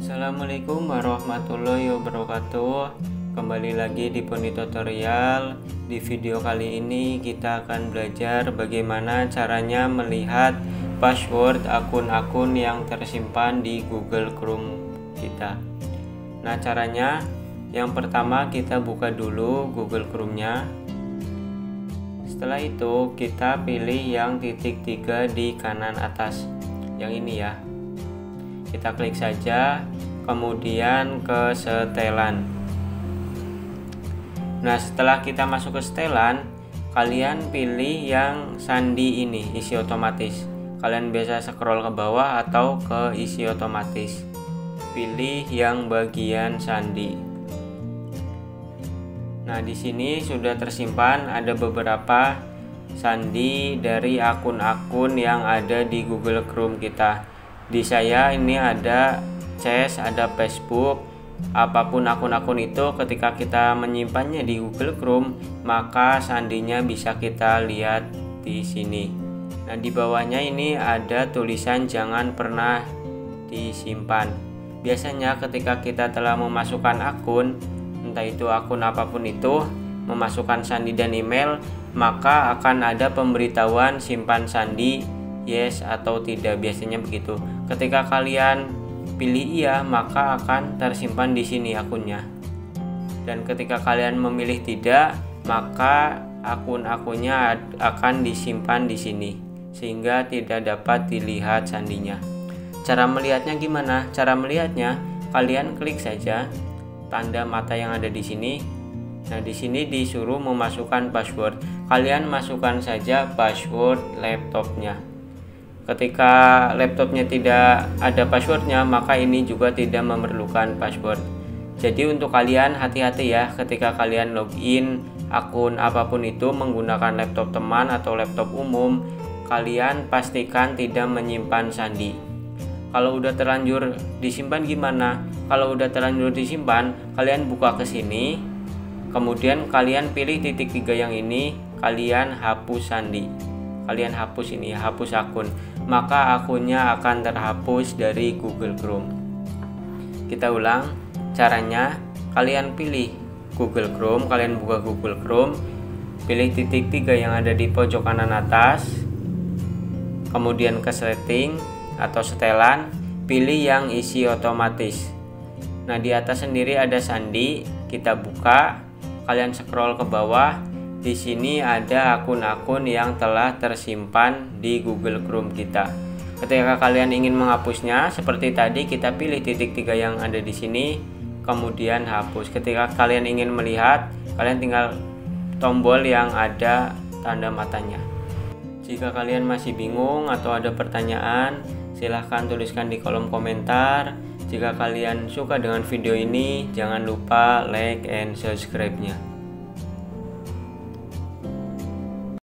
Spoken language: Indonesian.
Assalamualaikum warahmatullahi wabarakatuh. Kembali lagi di Poni Tutorial. Di video kali ini kita akan belajar bagaimana caranya melihat password akun-akun yang tersimpan di Google Chrome kita. Nah, caranya yang pertama kita buka dulu Google Chrome-nya. Setelah itu kita pilih yang titik 3 di kanan atas, yang ini ya. Kita klik saja, kemudian ke setelan. Nah, setelah kita masuk ke setelan, kalian pilih yang sandi ini, isi otomatis. Kalian biasa scroll ke bawah atau ke isi otomatis. Pilih yang bagian sandi. Nah, di sini sudah tersimpan ada beberapa sandi dari akun-akun yang ada di Google Chrome kita. Di saya ini ada Chess, ada Facebook, apapun akun-akun itu ketika kita menyimpannya di Google Chrome, maka sandinya bisa kita lihat di sini. Nah, di bawahnya ini ada tulisan jangan pernah disimpan. Biasanya ketika kita telah memasukkan akun, entah itu akun apapun itu, memasukkan sandi dan email, maka akan ada pemberitahuan simpan sandi, yes atau tidak, biasanya begitu. Ketika kalian pilih iya, maka akan tersimpan di sini akunnya. Dan ketika kalian memilih tidak, maka akun-akunnya akan disimpan di sini sehingga tidak dapat dilihat sandinya. Cara melihatnya gimana? Cara melihatnya, kalian klik saja tanda mata yang ada di sini. Nah, di sini disuruh memasukkan password. Kalian masukkan saja password laptopnya. Ketika laptopnya tidak ada passwordnya, maka ini juga tidak memerlukan password. Jadi untuk kalian hati-hati ya, ketika kalian login akun apapun itu menggunakan laptop teman atau laptop umum, kalian pastikan tidak menyimpan sandi. Kalau udah terlanjur disimpan gimana? Kalau udah terlanjur disimpan, kalian buka ke sini, kemudian kalian pilih titik 3 yang ini, kalian hapus sandi. Kalian hapus ini, hapus akun, maka akunnya akan terhapus dari Google Chrome. Kita ulang caranya. Kalian pilih Google Chrome, kalian buka Google Chrome, pilih titik 3 yang ada di pojok kanan atas, kemudian ke setting atau setelan, pilih yang isi otomatis. Nah, di atas sendiri ada sandi, kita buka, kalian scroll ke bawah. Di sini ada akun-akun yang telah tersimpan di Google Chrome kita. Ketika kalian ingin menghapusnya, seperti tadi kita pilih titik 3 yang ada di sini, kemudian hapus. Ketika kalian ingin melihat, kalian tinggal tombol yang ada tanda matanya. Jika kalian masih bingung atau ada pertanyaan, silahkan tuliskan di kolom komentar. Jika kalian suka dengan video ini, jangan lupa like and subscribe-nya.